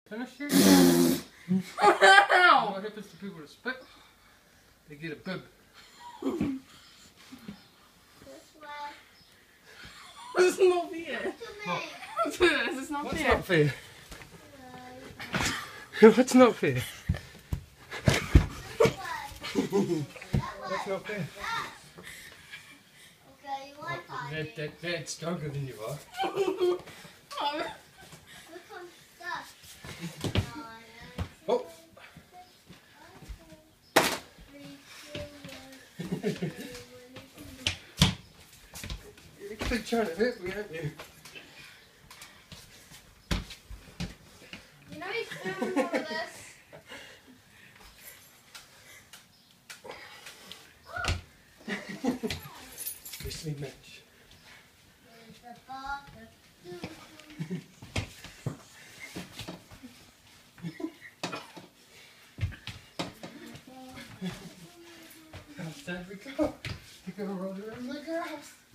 Finish it. What happens to people that spit? They get a bib. This is not fair. What? This is not What's fair. not fair? What's not fair? What's not fair? That's stronger than you are. Oh! You're trying to hurt me, aren't you? You know he's filming all of this. Wish me much. How sad we go. You're gonna roll around like grass.